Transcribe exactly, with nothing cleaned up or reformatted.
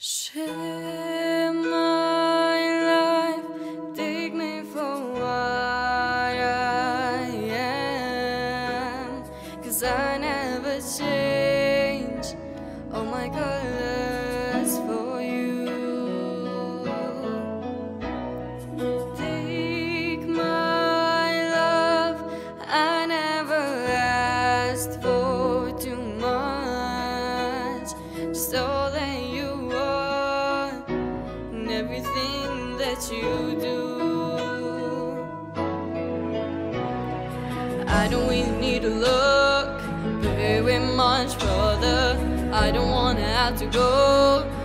Share my life, take me for what I am, 'cause I never change all my colors for you. Take my love, I never asked for too much, just all that you everything that you do. I don't really need to look very much further. I don't wanna have to go